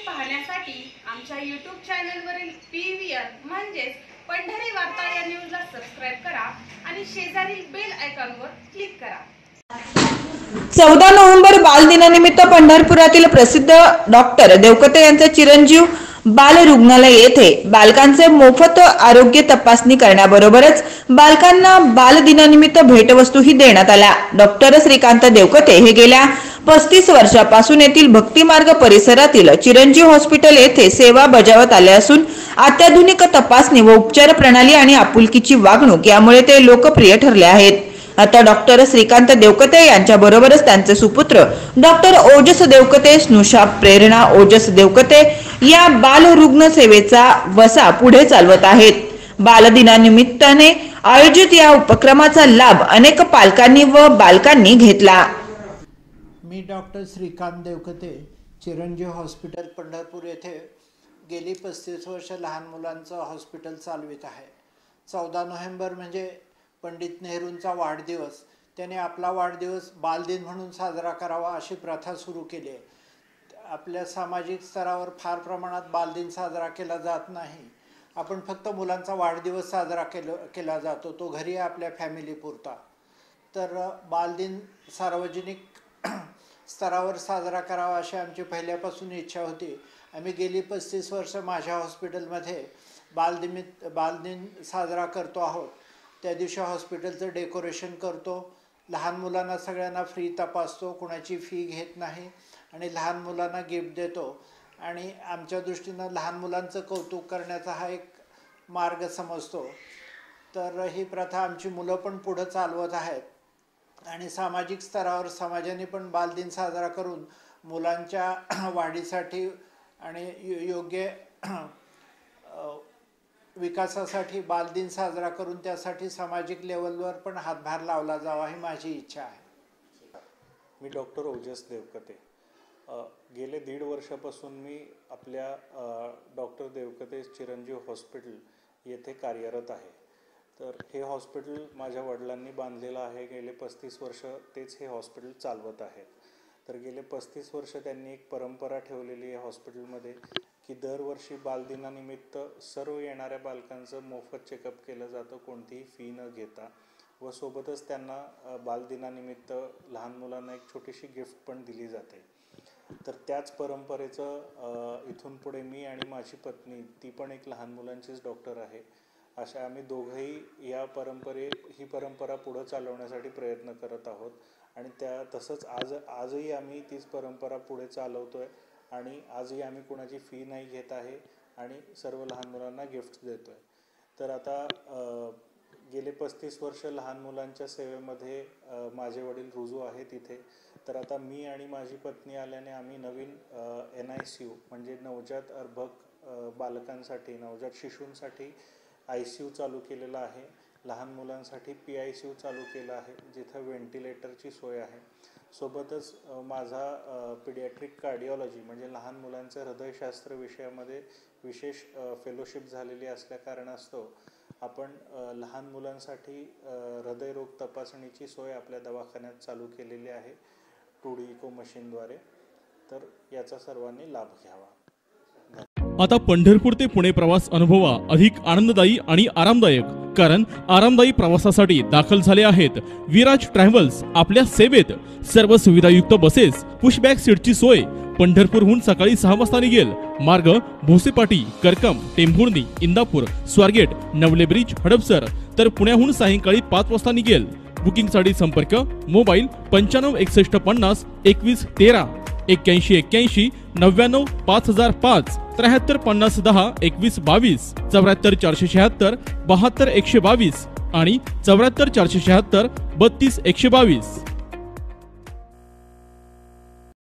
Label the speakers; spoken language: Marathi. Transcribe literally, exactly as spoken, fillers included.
Speaker 1: पाहण्यासाठी आमच्या यूट्यूब चॅनलवरील पी व्ही आर म्हणजेच पंढरी वार्ता या न्यूजला सबस्क्राइब करा आणि शेजारील बेल आयकॉनवर क्लिक करा।
Speaker 2: चौदा नोव्हेंबर बाल दिनानिमित्त पंढरपुरातील प्रसिद्ध डॉक्टर देवकते यांचे चिरंजीव बाल रुग्णालय येथे बालकांचे मोफत आरोग्य तपासणी करण्याबरोबरच बालकांना बाल दिनानिमित्त भेटवस्तूही देण्यात आल्या। डॉक्टर श्रीकांत देवकते हे गेल्या पस्तीस वर्षापासून येथील भक्तिमार्ग परिसरातील चिरंजीव हॉस्पिटल येथे सेवा बजावत आले असून अत्याधुनिक तपासणी व उपचार प्रणाली आणि आपुलकीची वागणूक यामुळे ते लोकप्रिय ठरले आहेत। आता डॉक्टर श्रीकांत देवकते यांच्या बरोबरच त्यांचे सुपुत्र डॉक्टर ओजस देवकते, स्नुषा प्रेरणा ओजस देवकते या बाल रुग्ण सेवेचा वसा पुढे चालवत आहेत। बाल दिनानिमित्ताने आयोजित या उपक्रमाचा लाभ अनेक पालकांनी व बालकांनी घेतला।
Speaker 3: मी डॉक्टर श्रीकांत देवकते, चिरंजीव हॉस्पिटल पंढरपूर येथे गेली पस्तीस वर्ष लहान मुलांचं हॉस्पिटल चालवित आहे। चौदा नोव्हेंबर म्हणजे पंडित नेहरूंचा वाढदिवस, त्याने आपला वाढदिवस बालदिन म्हणून साजरा करावा अशी प्रथा सुरू केली आहे। आपल्या सामाजिक स्तरावर फार प्रमाणात बालदिन साजरा केला जात नाही। आपण फक्त मुलांचा वाढदिवस साजरा केला केला जातो, तो घरी आपल्या फॅमिली पुरता। तर बालदिन सार्वजनिक स्तरावर साजरा करावा अशी आमची पहिल्यापासून इच्छा होती। आम्ही गेली पस्तीस वर्ष माझ्या हॉस्पिटलमध्ये बालदिन बालदिन साजरा करतो आहोत। त्या दिवशी हॉस्पिटलचं डेकोरेशन करतो, लहान मुलांना सगळ्यांना फ्री तपासतो, कोणाची फी घेत नाही आणि लहान मुलांना गिफ्ट देतो। आणि आमच्या दृष्टीनं लहान मुलांचं कौतुक करण्याचा हा एक मार्ग समजतो। तर ही प्रथा आमची मुलं पण पुढं चालवत आहेत आणि सामाजिक स्तरावर समाजाने पण बालदिन साजरा करून मुलांच्या वाढीसाठी आणि योग्य विकासासाठी बालदिन साजरा करून त्यासाठी सामाजिक लेवलवर पण हातभार लावला जावा ही माझी इच्छा आहे।
Speaker 4: मी डॉक्टर ओजस देवकते, गेले दीड वर्षापासून मी आपल्या डॉक्टर देवकते चिरंजीव हॉस्पिटल येथे कार्यरत आहे। तर हे हॉस्पिटल माझ्या वडिलांनी बांधलेलं आहे। गेले पस्तीस वर्ष तेच हे हॉस्पिटल चालवत आहेत। तर गेले पस्तीस वर्ष त्यांनी एक परंपरा ठेवलेली आहे हॉस्पिटलमध्ये की दरवर्षी बालदिनानिमित्त सर्व येणाऱ्या बालकांचं मोफत चेकअप केलं जातं, कोणतीही फी न घेता, व सोबतच त्यांना बालदिनानिमित्त लहान मुलांना एक छोटीशी गिफ्ट पण दिली जाते। तर त्याच परंपरेचं इथून पुढे मी आणि माझी पत्नी, ती पण एक लहान मुलांचीच डॉक्टर आहे, अशा आम्ही दोघंही या परंपरे ही परंपरा पुढं चालवण्यासाठी प्रयत्न करत आहोत। आणि त्या तसंच आज आजही आम्ही तीच परंपरा पुढे चालवतो आहे आणि आजही आम्ही कोणाची फी नाही घेत आहे आणि सर्व लहान मुलांना गिफ्ट देतो आहे। तर आता गेले पस्तीस वर्ष लहान मुलांच्या सेवेमध्ये माझे वडील रुजू आहेत इथे। तर आता मी आणि माझी पत्नी आल्याने आम्ही नवीन एन आय सी यू म्हणजे नवजात अर्भक बालकांसाठी, नवजात शिशूंसाठी आय सी यू चालू केलेला आहे। लहान मुलांसाठी पी आय सी यू चालू केला आहे, जिथं व्हेंटिलेटरची सोय आहे। सोबतच माझा पिडियाट्रिक कार्डिओलॉजी म्हणजे लहान मुलांच्या हृदयशास्त्र विषयामध्ये विशेष फेलोशिप झालेली असल्या कारणास्तव आपण लहान मुलांसाठी हृदयरोग तपासणीची सोय आपल्या दवाखान्यात चालू केलेली आहे टू डी इको मशीनद्वारे। तर याचा सर्वांनी लाभ घ्यावा।
Speaker 5: आता पंढरपूर ते पुणे प्रवास अनुभवा अधिक आनंददायी आणि आरामदायक, कारण आरामदायी प्रवासासाठी दाखल झाले आहेत विराज ट्रॅव्हल्स। आपल्या सेवेत सर्व सुविधायुक्त बसेस, पुशबॅक सीटची सोय, पंढरपूरहून सकाळी सहा वाजता निघेल मार्ग भोसेपाटी, करकम, टेंभुर्णी, इंदापूर, स्वारगेट, नवले ब्रिज, हडपसर, तर पुण्याहून सायंकाळी पाच वाजता निघेल। बुकिंगसाठी संपर्क मोबाईल पंच्याण्णव एकसष्ट पन्नास एकवीस तेरा, एक्क्याऐंशी एक्क्याऐंशी नव्याण्णव पाच हजार पाच, त्र्याहत्तर पन्नास दहा एकवीस बावीस, चौऱ्याहत्तर चारशे शहात्तर बहात्तर एकशे बावीस आणि चौऱ्याहत्तर चारशे शहात्तर बत्तीस एकशे बावीस।